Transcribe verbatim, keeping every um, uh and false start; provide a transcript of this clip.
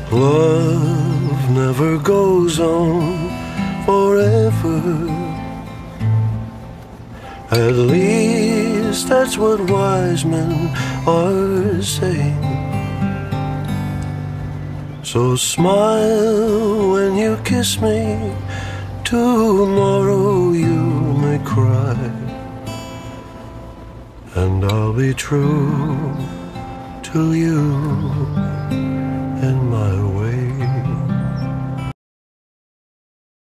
Love never goes on forever. At least that's what Weisman are saying. So smile when you kiss me. Tomorrow you may cry, and I'll be true to you in my way.